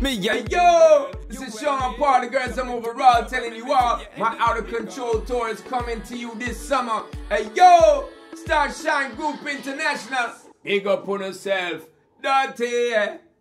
Me, yeah, yo! This is Sean Paul, the girls I'm overall telling you all. My Out of Control tour is coming to you this summer. Hey, yo! Starshine Group International. Big up on yourself. Dirty, yeah.